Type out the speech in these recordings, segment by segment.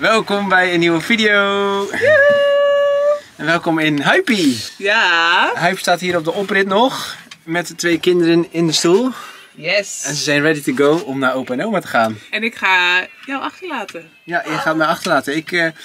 Welkom bij een nieuwe video. En welkom in Huipie. Ja. Huip staat hier op de oprit nog met de 2 kinderen in de stoel. Yes. En ze zijn ready to go om naar opa en oma te gaan. En ik ga jou achterlaten. Ja, je gaat mij achterlaten.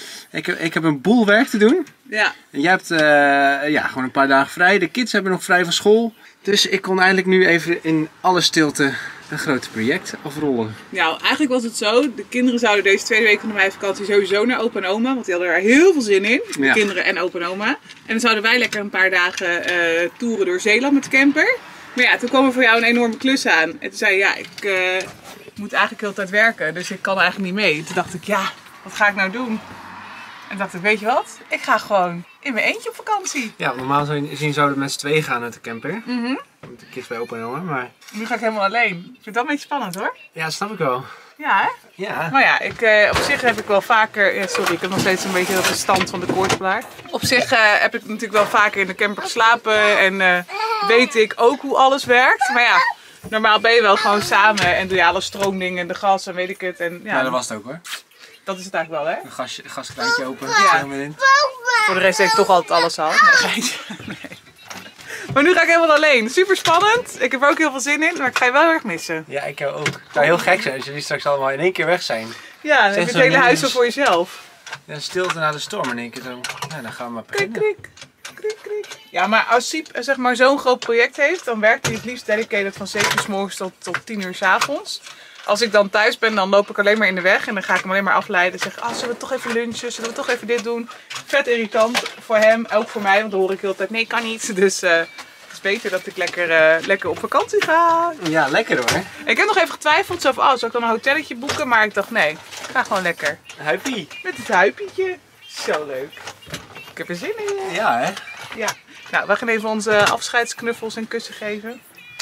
Ik heb een boel werk te doen. Ja. En jij hebt gewoon een paar dagen vrij. De kids hebben nog vrij van school. Dus ik kon eindelijk nu even in alle stilte een groot project afrollen. Nou, eigenlijk was het zo. De kinderen zouden deze tweede week van de meivakantie sowieso naar opa en oma. Want die hadden er heel veel zin in. De kinderen en opa en oma. En dan zouden wij lekker een paar dagen toeren door Zeeland met de camper. Maar ja, toen kwam er voor jou een enorme klus aan. En toen zei je, ja, ik moet eigenlijk heel de tijd werken. Dus ik kan eigenlijk niet mee. Toen dacht ik, ja, wat ga ik nou doen? En dacht ik, weet je wat? Ik ga gewoon in mijn eentje op vakantie. Ja, normaal gezien zouden we met z'n tweeën gaan uit de camper. Met de kids bij opa en oma, maar... Nu ga ik helemaal alleen. Ik vind dat een beetje spannend hoor. Ja, dat snap ik wel. Ja, hè? Ja. Maar ja, op zich heb ik wel vaker... Ja, sorry, ik heb nog steeds een beetje de stand van de koortsblaar. Op zich heb ik natuurlijk wel vaker in de camper geslapen. En weet ik ook hoe alles werkt. Maar ja, normaal ben je wel gewoon samen. En doe je alle stroomdingen en de gas en weet ik het. En, ja, Dat was het ook hoor. Dat is het eigenlijk wel, hè? Een gaskraantje open. Ja. Voor de rest deed ik toch altijd alles al. Nee. Maar nu ga ik helemaal alleen. Super spannend. Ik heb er ook heel veel zin in, maar ik ga je wel heel erg missen. Ja, ik jou ook. Het zou heel gek zijn als jullie straks allemaal in één keer weg zijn. Ja, dan heb je het hele huis wel voor jezelf. Ja, stilte na de storm in één keer zo. Nou, dan gaan we maar beginnen. Krik, krik, krik. Ja, maar als Siep zeg maar zo'n groot project heeft, dan werkt hij het liefst dedicated van 7 uur 's morgens tot 10 uur 's avonds. Als ik dan thuis ben, dan loop ik alleen maar in de weg en dan ga ik hem alleen maar afleiden. Zeg, zullen we toch even lunchen? Zullen we toch even dit doen? Vet irritant voor hem, ook voor mij, want dan hoor ik heel de tijd, nee, kan niet. Dus het is beter dat ik lekker op vakantie ga. Ja, lekker hoor. Ik heb nog even getwijfeld, zo van, zou ik dan een hotelletje boeken? Maar ik dacht, nee, ik ga gewoon lekker. Huipie. Met het huipietje. Zo leuk. Ik heb er zin in. Ja, hè? Ja. Nou, we gaan even onze afscheidsknuffels en kussen geven.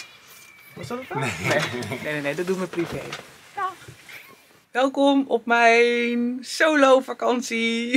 Was dat het dan? Nee, dat doen we privé. Ja. Welkom op mijn solo vakantie.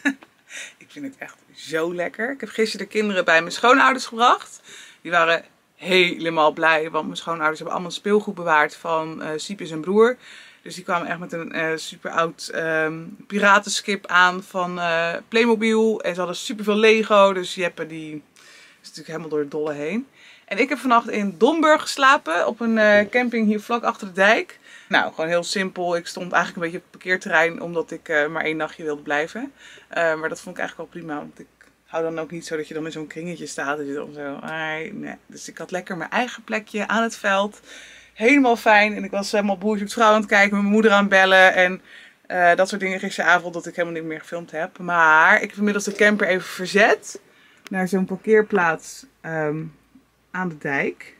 Ik vind het echt zo lekker. Ik heb gisteren de kinderen bij mijn schoonouders gebracht. Die waren helemaal blij, want mijn schoonouders hebben allemaal speelgoed bewaard van Siep en zijn broer. Dus die kwamen echt met een super oud piratenschip aan van Playmobil. En ze hadden super veel Lego, dus Jeppe die is natuurlijk helemaal door het dolle heen. En ik heb vannacht in Domburg geslapen op een camping hier vlak achter de dijk. Nou, gewoon heel simpel. Ik stond eigenlijk een beetje op het parkeerterrein omdat ik maar 1 nachtje wilde blijven. Maar dat vond ik eigenlijk wel prima, want ik hou dan ook niet zo dat je dan in zo'n kringetje staat. En dan zo, nee. Dus ik had lekker mijn eigen plekje aan het veld. Helemaal fijn. En ik was helemaal Boer zoekt vrouw aan het kijken, met mijn moeder aan het bellen. En dat soort dingen gisteravond dat ik helemaal niet meer gefilmd heb. Maar ik heb inmiddels de camper even verzet naar zo'n parkeerplaats aan de dijk.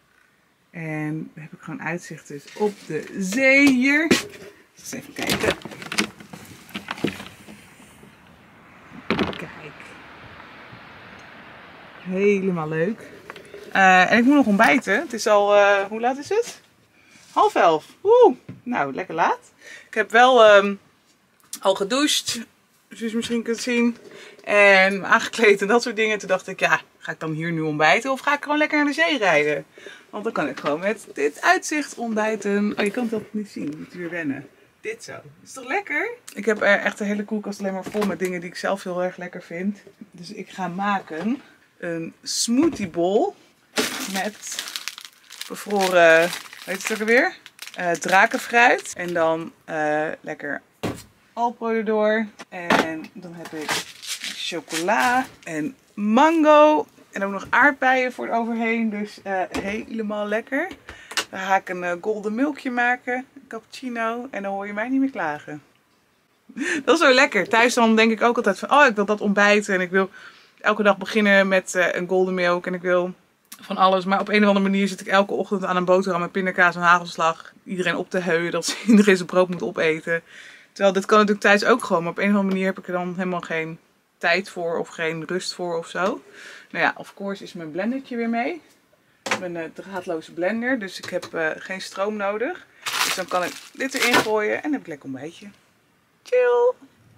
En dan heb ik gewoon uitzicht dus op de zee hier. Eens even kijken. Kijk. Helemaal leuk. En ik moet nog ontbijten. Het is al, hoe laat is het? 10:30. Oeh, nou lekker laat. Ik heb wel al gedoucht, zoals je misschien kunt zien. En me aangekleed en dat soort dingen. Toen dacht ik, ja, ga ik dan hier nu ontbijten of ga ik gewoon lekker naar de zee rijden? Want dan kan ik gewoon met dit uitzicht ontbijten. Oh, je kan het altijd niet zien, je moet weer wennen. Dit zo. Is toch lekker? Ik heb echt een hele koelkast alleen maar vol met dingen die ik zelf heel erg lekker vind. Dus ik ga maken een smoothie bowl met bevroren, weet het ook alweer? Drakenfruit. En dan lekker Alpro erdoor. En dan heb ik chocola en mango. En ook nog aardbeien voor het overheen. Dus helemaal lekker. Dan ga ik een golden milkje maken. Een cappuccino. En dan hoor je mij niet meer klagen. Dat is zo lekker. Thuis dan denk ik ook altijd van, oh, ik wil dat ontbijten. En ik wil elke dag beginnen met een golden milk. En ik wil van alles. Maar op een of andere manier zit ik elke ochtend aan een boterham met pindakaas en hagelslag. Iedereen op te heuwen dat iedereen zijn brood moet opeten. Terwijl dit kan natuurlijk thuis ook gewoon. Maar op een of andere manier heb ik er dan helemaal geen tijd voor of geen rust voor of zo. Nou ja, of course is mijn blendertje weer mee. Mijn draadloze blender. Dus ik heb geen stroom nodig. Dus dan kan ik dit erin gooien en dan heb ik lekker ontbijtje. Chill!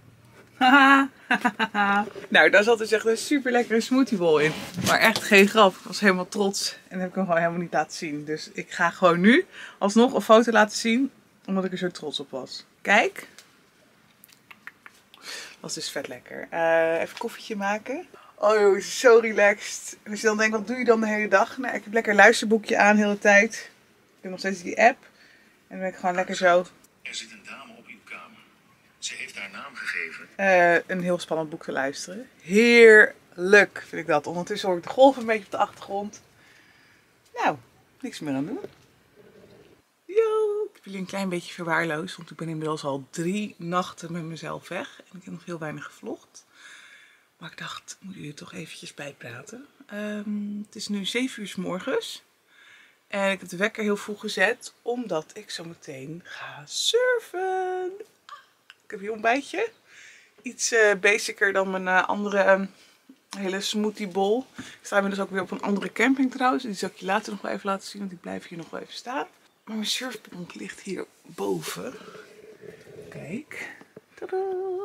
Nou, daar zat dus echt een super lekkere smoothie bowl in. Maar echt geen grap. Ik was helemaal trots. En dat heb ik hem gewoon helemaal niet laten zien. Dus ik ga gewoon nu alsnog een foto laten zien. Omdat ik er zo trots op was. Kijk. Was dus vet lekker. Even een koffietje maken. Oh joh, zo relaxed. En als je dan denkt, wat doe je dan de hele dag? Nou, ik heb lekker een luisterboekje aan de hele tijd. Ik heb nog steeds die app. En dan ben ik gewoon lekker zo. Er zit een dame op uw kamer. Ze heeft haar naam gegeven. Een heel spannend boek te luisteren. Heerlijk vind ik dat. Ondertussen hoor ik de golven een beetje op de achtergrond. Nou, niks meer aan doen. Yo, ik heb jullie een klein beetje verwaarloosd. Want ik ben inmiddels al 3 nachten met mezelf weg. En ik heb nog heel weinig gevlogd. Maar ik dacht, moet jullie toch eventjes bijpraten. Het is nu 7 uur 's morgens. En ik heb de wekker heel vroeg gezet. Omdat ik zo meteen ga surfen. Ik heb hier een ontbijtje. Iets basicer dan mijn andere hele smoothie bowl. Ik sta inmiddels ook weer op een andere camping trouwens. Die zal ik je later nog wel even laten zien. Want die blijven hier nog wel even staan. Maar mijn surfplank ligt hier boven. Kijk. Tadaa.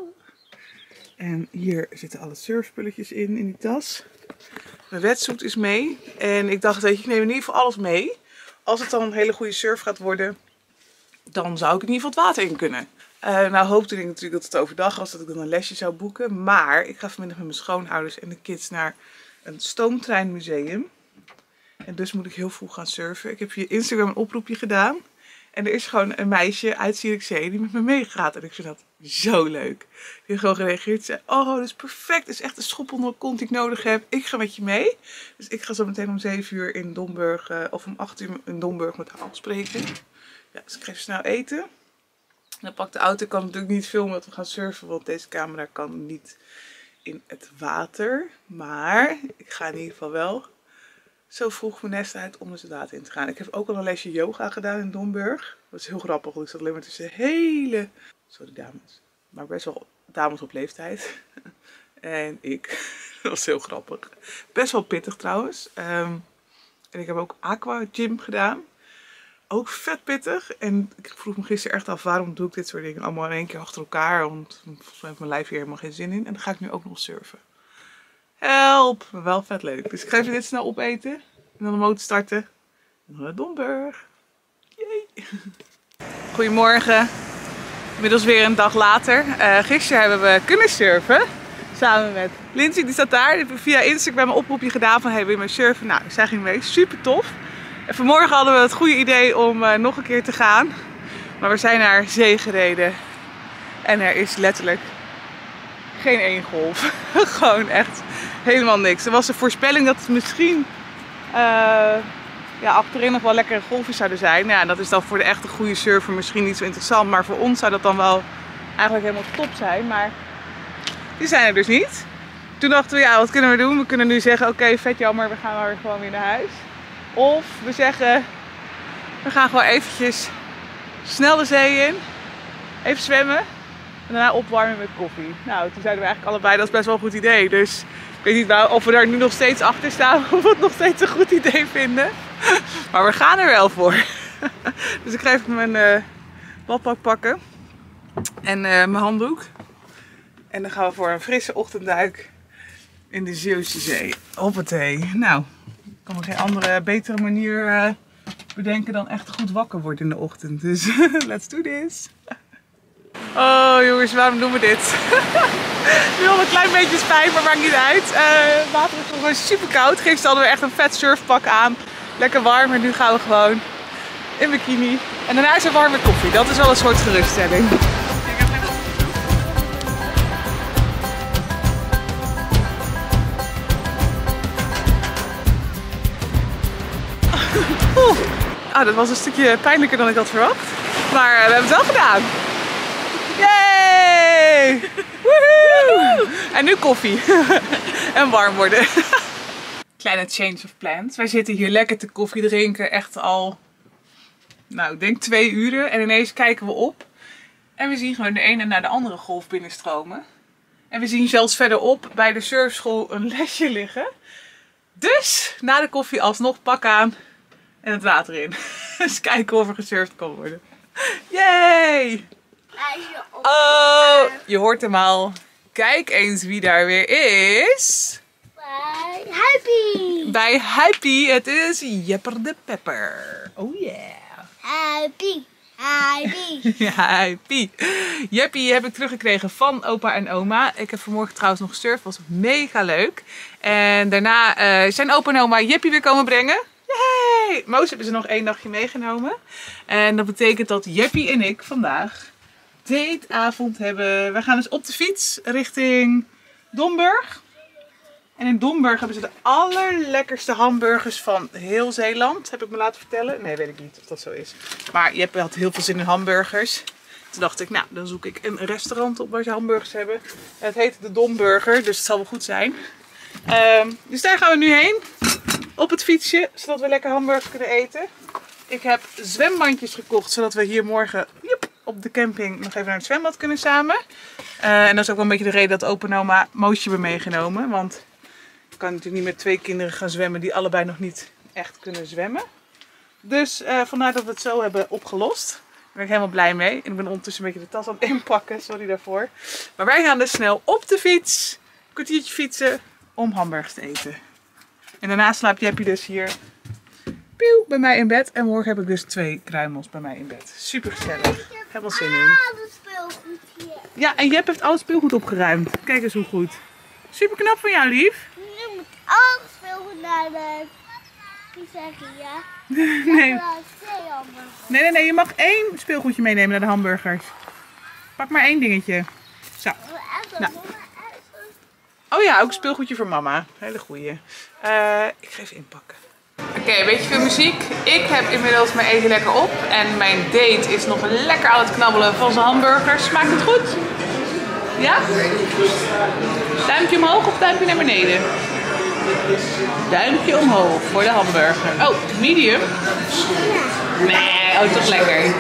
En hier zitten alle surfspulletjes in die tas. Mijn wetsuit is mee. En ik dacht, weet je, ik neem in ieder geval alles mee. Als het dan een hele goede surf gaat worden, dan zou ik in ieder geval het water in kunnen. Nou hoopte ik natuurlijk dat het overdag was, dat ik dan een lesje zou boeken. Maar ik ga vanmiddag met mijn schoonouders en de kids naar een stoomtreinmuseum. En dus moet ik heel vroeg gaan surfen. Ik heb via Instagram een oproepje gedaan. En er is gewoon een meisje uit Zierikzee die met me meegaat. En ik vind dat zo leuk. Die heeft gewoon gereageerd. Zei, oh, dat is perfect. Dat is echt een schop onder de kont die ik nodig heb. Ik ga met je mee. Dus ik ga zo meteen om 7 uur in Domburg, of om 8 uur in Domburg met haar afspreken. Ja, dus ik ga even snel eten. En dan pak de auto. Ik kan natuurlijk niet filmen dat we gaan surfen, want deze camera kan niet in het water. Maar ik ga in ieder geval wel zo vroeg mijn nest uit om dus het water in te gaan. Ik heb ook al een lesje yoga gedaan in Domburg. Dat is heel grappig, want ik zat alleen maar tussen hele... Sorry dames. Maar best wel dames op leeftijd. En ik. Dat was heel grappig. Best wel pittig trouwens. En ik heb ook aqua gym gedaan. Ook vet pittig. En ik vroeg me gisteren echt af, waarom doe ik dit soort dingen allemaal in één keer achter elkaar. Want volgens mij heeft mijn lijf hier helemaal geen zin in. En dan ga ik nu ook nog surfen. Help! Maar wel vet leuk. Dus ik ga even dit snel opeten. En dan de motor starten. En dan naar Domburg. Yay! Goedemorgen. Inmiddels weer een dag later. Gisteren hebben we kunnen surfen. Samen met Lindsay, die staat daar. Die heeft via Instagram een oproepje gedaan van, hey, wil je mee surfen? Nou, zij ging mee. Super tof. En vanmorgen hadden we het goede idee om nog een keer te gaan. Maar we zijn naar zee gereden. En er is letterlijk geen één golf. Gewoon echt helemaal niks. Er was een voorspelling dat het misschien achterin nog wel lekkere golven zouden zijn. Ja, dat is dan voor de echte goede surfer misschien niet zo interessant. Maar voor ons zou dat dan wel eigenlijk helemaal top zijn. Maar die zijn er dus niet. Toen dachten we, ja, wat kunnen we doen? We kunnen nu zeggen, oké, vet jammer, we gaan maar gewoon weer naar huis. Of we zeggen, we gaan gewoon eventjes snel de zee in. Even zwemmen. En daarna opwarmen met koffie. Nou, toen zeiden we eigenlijk allebei, dat is best wel een goed idee. Dus ik weet niet of we daar nu nog steeds achter staan. Of we het nog steeds een goed idee vinden. Maar we gaan er wel voor. Dus ik ga even mijn badpak pakken. En mijn handdoek. En dan gaan we voor een frisse ochtendduik in de Zeeuwse Zee. Hoppatee. Nou, ik kan me geen andere, betere manier bedenken dan echt goed wakker worden in de ochtend. Dus let's do this. Oh jongens, waarom doen we dit? Nu al een klein beetje spijt, maar maakt niet uit. Het water is gewoon super koud. Gisteren hadden we echt een vet surfpak aan. Lekker warm, en nu gaan we gewoon in bikini. En daarna is er warme koffie. Dat is wel een soort geruststelling. Dat was een stukje pijnlijker dan ik had verwacht. Maar we hebben het wel gedaan. Yay! Woehoe! En nu koffie. En warm worden. Kleine change of plans. Wij zitten hier lekker te koffie drinken. Echt al, nou ik denk 2 uren. En ineens kijken we op. En we zien gewoon de ene naar de andere golf binnenstromen. En we zien zelfs verderop bij de surfschool een lesje liggen. Dus na de koffie alsnog pak aan. En het water in. Dus kijken of er gesurfd kan worden. Yay! Oh, je hoort hem al. Kijk eens wie daar weer is. Bij Happy. Bij Happy. Het is Jepper de Pepper. Oh yeah. Happy. Hypie. Ja, Happy. Jeppie heb ik teruggekregen van opa en oma. Ik heb vanmorgen trouwens nog gesurfd. Was mega leuk. En daarna zijn opa en oma Jeppie weer komen brengen. Yay! Moos hebben ze nog 1 dagje meegenomen. En dat betekent dat Jeppie en ik vandaag dateavond hebben. We gaan dus op de fiets richting Domburg. En in Domburg hebben ze de allerlekkerste hamburgers van heel Zeeland. Heb ik me laten vertellen. Nee, weet ik niet of dat zo is. Maar Jeppe had heel veel zin in hamburgers. Toen dacht ik, nou, dan zoek ik een restaurant op waar ze hamburgers hebben. En het heet de Domburger, dus het zal wel goed zijn. Dus daar gaan we nu heen. Op het fietsje, zodat we lekker hamburgers kunnen eten. Ik heb zwembandjes gekocht, zodat we hier morgen op de camping nog even naar het zwembad kunnen samen. En dat is ook wel een beetje de reden dat opa en oma Moosje hebben meegenomen. Want ik kan natuurlijk niet met 2 kinderen gaan zwemmen die allebei nog niet echt kunnen zwemmen. Dus vandaar dat we het zo hebben opgelost. Daar ben ik helemaal blij mee. En ik ben ondertussen een beetje de tas aan het inpakken, sorry daarvoor. Maar wij gaan dus snel op de fiets, een kwartiertje fietsen, om hamburgers te eten. En daarna slaapt Jeppie dus hier bij mij in bed. En morgen heb ik dus 2 kruimels bij mij in bed. Super gezellig. Ik heb wel zin in. Alles speelgoed hier. Ja, en Jep heeft al het speelgoed opgeruimd. Kijk eens hoe goed. Super knap van jou, lief. Je moet alles speelgoed naar de... Die zeggen ja. Nee. Nee, je mag 1 speelgoedje meenemen naar de hamburgers. Pak maar 1 dingetje. Zo. Nou. Oh ja, ook een speelgoedje voor mama. Hele goeie. Ik ga even inpakken. Oké, een beetje veel muziek. Ik heb inmiddels mijn eten lekker op. En mijn date is nog lekker aan het knabbelen van zijn hamburgers. Smaakt het goed? Ja? Duimpje omhoog of duimpje naar beneden? Duimpje omhoog voor de hamburger. Oh, medium? Nee, oh toch lekker.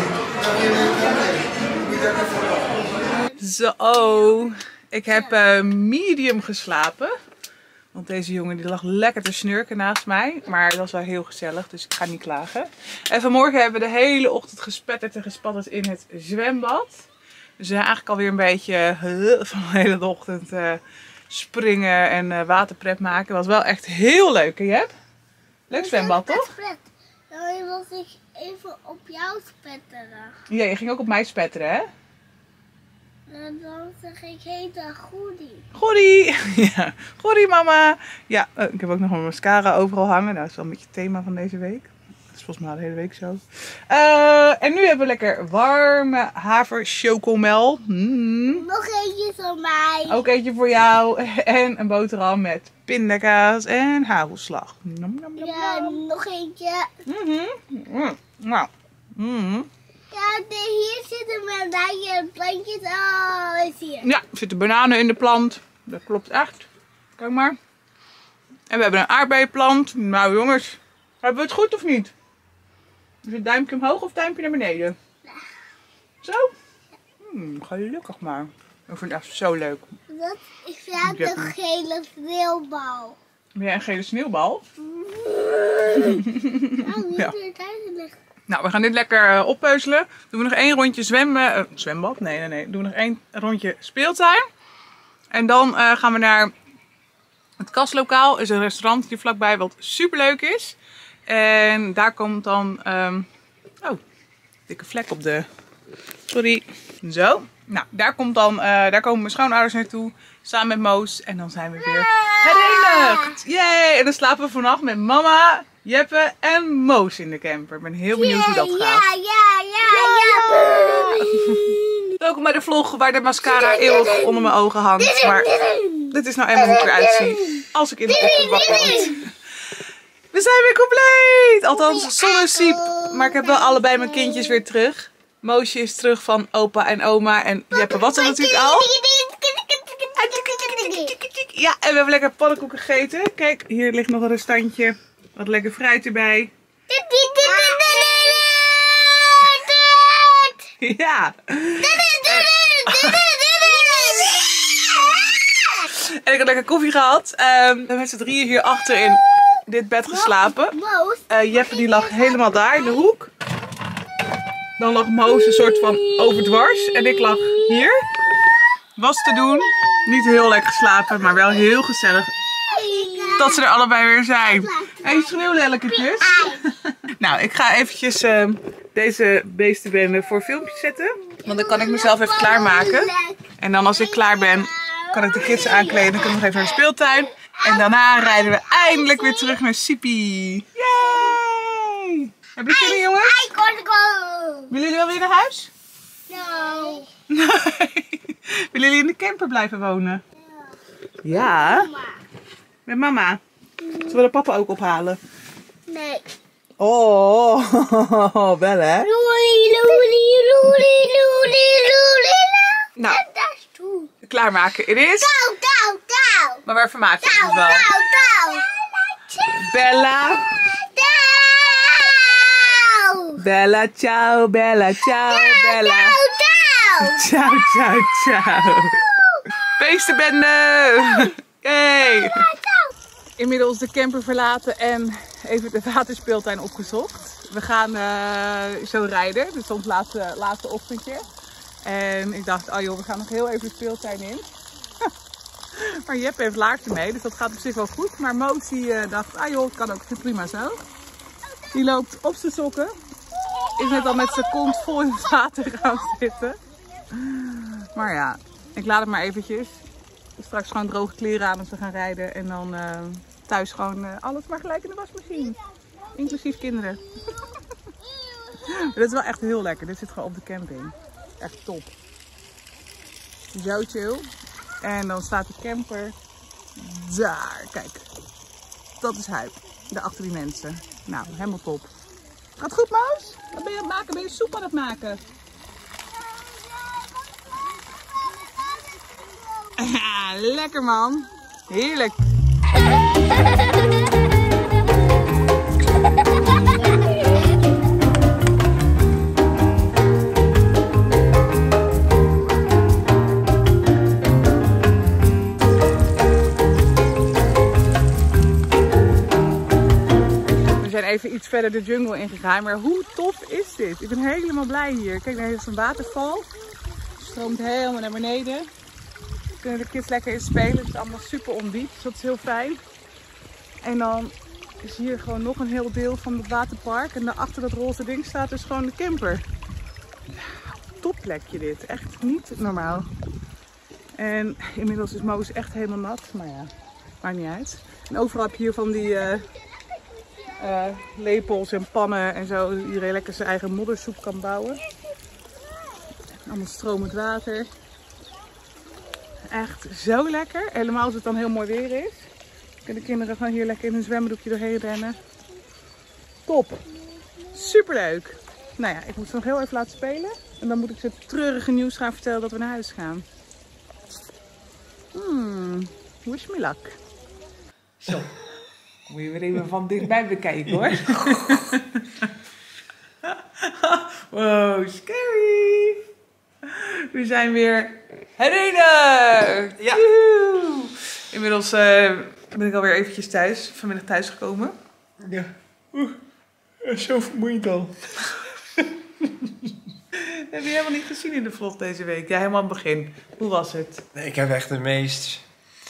Zo, ik heb medium geslapen. Want deze jongen die lag lekker te snurken naast mij. Maar het was wel heel gezellig, dus ik ga niet klagen. En vanmorgen hebben we de hele ochtend gespetterd en gespatterd in het zwembad. Dus we zijn eigenlijk alweer een beetje van de hele ochtend springen en waterpret maken. Het was wel echt heel leuk, hè Jep? Leuk zwembad, toch? Dan was ik even op jou spetteren. Ja, je ging ook op mij spetteren, hè? En dan zeg ik, heet dat Goedie. Goedie! Ja, goedie mama! Ja, ik heb ook nog een mascara overal hangen. Nou, dat is wel een beetje het thema van deze week. Dat is volgens mij al de hele week zo. En nu hebben we lekker warme haver-chocomel. Nog eentje voor mij. Ook eentje voor jou. En een boterham met pindakaas en hagelslag. Nom, nom, nom, Ja, nom. nog eentje. Nou. Ja, hier zitten mijn plantjes. Oh, is hier. Ja, er zitten bananen in de plant. Dat klopt echt. Kijk maar. En we hebben een aardbeienplant. Nou jongens, hebben we het goed of niet? Is het duimpje omhoog of duimpje naar beneden? Zo? Gelukkig maar. Ik vind het echt zo leuk. Ik vind een gele sneeuwbal. Ben jij een gele sneeuwbal? Nou, Ja. hier duidelijk. Nou, we gaan dit lekker oppeuzelen. Doen we nog 1 rondje zwembad? Nee. Doen we nog 1 rondje speeltuin. En dan gaan we naar het Kaslokaal. Is een restaurant hier vlakbij wat super leuk is. En daar komt dan... dikke vlek op de... Sorry. Zo. Nou, daar komen mijn schoonouders naartoe. Samen met Moos. En dan zijn we weer herenigd. Yay! En dan slapen we vannacht met mama, Jeppe en Moos in de camper. Ik ben heel benieuwd hoe dat gaat. Ja. Welkom bij de vlog waar de mascara eeuwig onder mijn ogen hangt. Maar dit is nou eenmaal hoe ik eruit zie als ik in de ochtend wakker word. We zijn weer compleet! Althans, zonder Siep. Maar ik heb wel allebei mijn kindjes weer terug. Moosje is terug van opa en oma. En Jeppe was er natuurlijk al. Ja, en we hebben lekker pannenkoeken gegeten. Kijk, hier ligt nog een restantje. Wat lekker fruit erbij. Ja. En ik heb lekker koffie gehad. We hebben met z'n drieën hier achter in dit bed geslapen. Jeppe die lag helemaal daar in de hoek. Dan lag Moos een soort van overdwars. En ik lag hier. Was te doen. Niet heel lekker geslapen, maar wel heel gezellig. Dat ze er allebei weer zijn. Hey, sneeuwlelleketjes. Nou, ik ga eventjes deze beestenbende voor filmpjes zetten. Want dan kan ik mezelf even klaarmaken. En dan als ik klaar ben, kan ik de kids aankleden. Dan kunnen we nog even naar de speeltuin. En daarna rijden we eindelijk weer terug naar Sipi. Yay! Hebben jullie zin in, jongens? I gotta go. Willen jullie wel weer naar huis? No. Nee. Willen jullie in de camper blijven wonen? Ja. Met mama. Zullen we papa ook ophalen? Nee. Oh, wel hè? Loelie, loelie, loelie, loelie, loelie. Nou, Dat is toe. klaarmaken. Het is. Touw, touw, touw. Maar waar vermaak je Touw, het wel? touw, touw. Bella. Touw. Bella, ciao, Bella, ciao, Bella. Touw, touw. Ciao, ciao, ciao. Beestenbende. Yay. Inmiddels de camper verlaten en even de waterspeeltuin opgezocht. We gaan zo rijden, dus ons laatste ochtendje. En ik dacht, oh joh, we gaan nog heel even de speeltuin in. Maar Jep heeft laarzen mee, dus dat gaat op zich wel goed. Maar Moos die dacht, ah joh, het kan ook prima zo. Die loopt op zijn sokken. Is net al met zijn kont vol in het water gaan zitten. Maar ja, ik laat het maar eventjes. Straks gewoon droge kleren aan als we gaan rijden. En dan thuis gewoon alles maar gelijk in de wasmachine. Inclusief kinderen. Dat is wel echt heel lekker. Dit zit gewoon op de camping. Echt top. Zo chill. En dan staat de camper daar. Kijk. Dat is Huip. Daar achter die mensen. Nou, helemaal top. Gaat goed, Moos? Wat ben je aan het maken? Ben je soep aan het maken? Ja, lekker man. Heerlijk. We zijn even iets verder de jungle ingegaan, maar hoe tof is dit? Ik ben helemaal blij hier. Kijk, daar is een waterval. Het stroomt helemaal naar beneden. Kunnen de kids lekker in spelen. Het is allemaal super ondiep, dus dat is heel fijn. En dan is hier gewoon nog een heel deel van het waterpark. En daarachter dat roze ding staat dus gewoon de camper. Top plekje dit, echt niet normaal. En inmiddels is Moos echt helemaal nat, maar ja, maakt niet uit. En overal heb je hier van die lepels en pannen en zo. Iedereen lekker zijn eigen moddersoep kan bouwen. Allemaal stromend water. Echt zo lekker. Helemaal als het dan heel mooi weer is. Kunnen de kinderen gewoon hier lekker in hun zwemdoekje doorheen rennen. Top. Superleuk. Nou ja, ik moet ze nog heel even laten spelen. En dan moet ik ze het treurige nieuws gaan vertellen dat we naar huis gaan. Wish me luck. Zo. Moet je weer even van dichtbij bekijken hoor. Wow, scary. We zijn weer herenigd! Ja. Joehoe. Inmiddels ben ik alweer eventjes thuis, vanmiddag thuis gekomen. Ja. Zo vermoeiend al. Dat heb je helemaal niet gezien in de vlog deze week. Ja, helemaal aan het begin. Hoe was het? Nee, ik heb echt de meest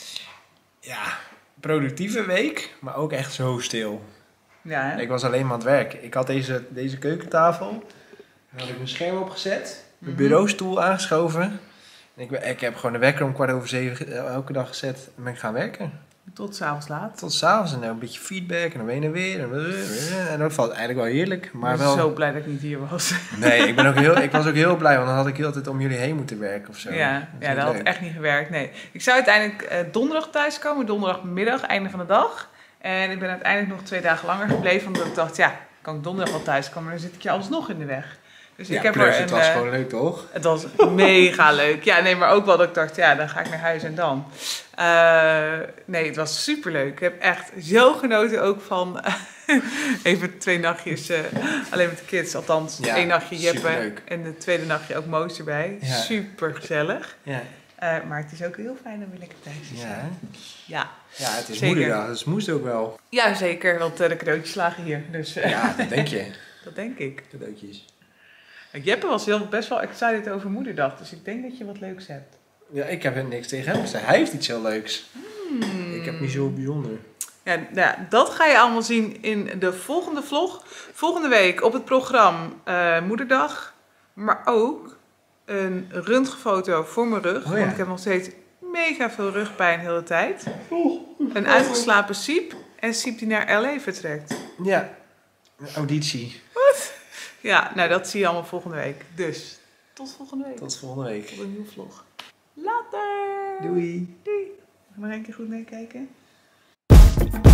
productieve week, maar ook echt zo stil. Ja, hè? Ik was alleen maar aan het werk. Ik had deze keukentafel. Daar had ik mijn scherm opgezet. Mijn bureaustoel aangeschoven. En ik heb gewoon de wekker om 6:15 elke dag gezet. En ben ik gaan werken. Tot 's avonds laat. Tot 's avonds. En dan een beetje feedback. En dan heen en weer. En dat valt eigenlijk wel heerlijk. Maar Ik ben wel... zo blij dat ik niet hier was. Nee, ik was ook heel blij. Want dan had ik heel de tijd om jullie heen moeten werken of zo. Ja, dat had echt niet gewerkt. Nee. Ik zou uiteindelijk donderdag thuiskomen. Donderdagmiddag, einde van de dag. En ik ben uiteindelijk nog 2 dagen langer gebleven. Omdat ik dacht, ja, kan ik donderdag wel thuiskomen. Maar dan zit ik je alsnog in de weg. Dus Ja, ik heb plus, er het was gewoon leuk, toch? Het was mega leuk. Ja, nee, maar ook wel dat ik dacht, ja, dan ga ik naar huis en dan. Nee, het was superleuk. Ik heb echt zo genoten ook van even 2 nachtjes alleen met de kids. Althans, Ja, 1 nachtje Jeppe superleuk. en de tweede nachtje ook Moos erbij. Ja. Super gezellig. Ja. Maar het is ook heel fijn om weer lekker thuis te Ja, zijn. hè? Ja. Ja, het is Zeker. moederdag, dus het moest ook wel. Ja, zeker, want de cadeautjes lagen hier. Dus Ja, dat denk je. dat denk ik. Cadeautjes. Jeppe was best wel excited over moederdag. Dus ik denk dat je wat leuks hebt. Ja, ik heb er niks tegen hem gezegd. Hij heeft iets heel leuks. Ik heb niet zo bijzonder. Ja, nou ja, dat ga je allemaal zien in de volgende vlog. Volgende week op het programma Moederdag. Maar ook een röntgenfoto voor mijn rug. Oh ja. Want ik heb nog steeds mega veel rugpijn de hele tijd. Een uitgeslapen Siep. En Siep die naar LA vertrekt. Ja, een auditie. Ja, nou dat zie je allemaal volgende week. Dus tot volgende week. Tot volgende week. Tot een nieuwe vlog. Later! Doei. Doei! Nog maar een keer goed meekijken.